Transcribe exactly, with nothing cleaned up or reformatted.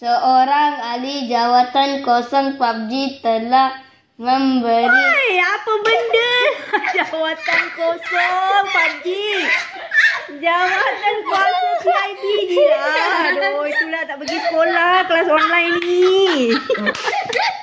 seorang ahli jawatan kosong P U B G telah memberi. Oi, apa benda? Jawatan kosong P U B G. Jawatan kuasa P I B dia. Aduh, itulah tak pergi sekolah, kelas online ni.